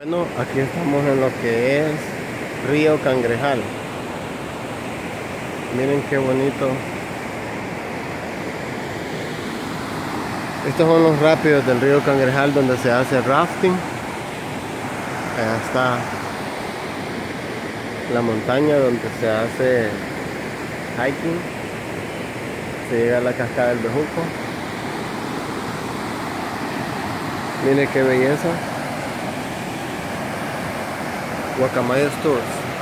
Bueno, aquí estamos en lo que es Río Cangrejal. Miren qué bonito. Estos son los rápidos del río Cangrejal donde se hace rafting. Allá está la montaña donde se hace hiking. Se llega a la cascada del Bejuco. Miren qué belleza. Guacamayos Tours.